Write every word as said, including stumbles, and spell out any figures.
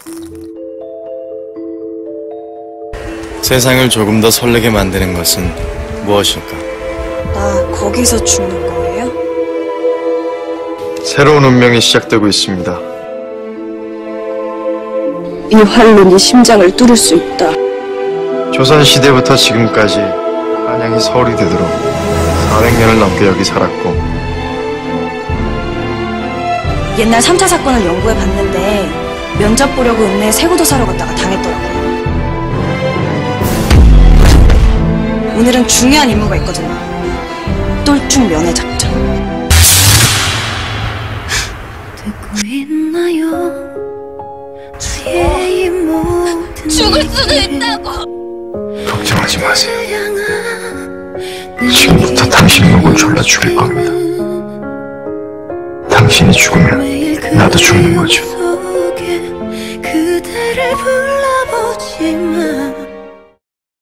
세상을 조금 더 설레게 만드는 것은 무엇일까? 나 거기서 죽는 거예요? 새로운 운명이 시작되고 있습니다. 이 활로 네 심장을 뚫을 수 있다. 조선시대부터 지금까지 한양이 서울이 되도록 사백 년을 넘게 여기 살았고, 옛날 삼 차 사건을 연구해 봤는데 면접 보려고 읍내에 새고도 사러 갔다가 당했더라고요. 오늘은 중요한 임무가 있거든요. 똘쭉 면회 작전. 듣고 있나요? 나의 이 모든 죽을 수도 있다고. 걱정하지 마세요. 지금부터 당신 목을 졸라 죽일 겁니다. 당신이 죽으면 나도 죽는 거죠. 그대를 불러보지만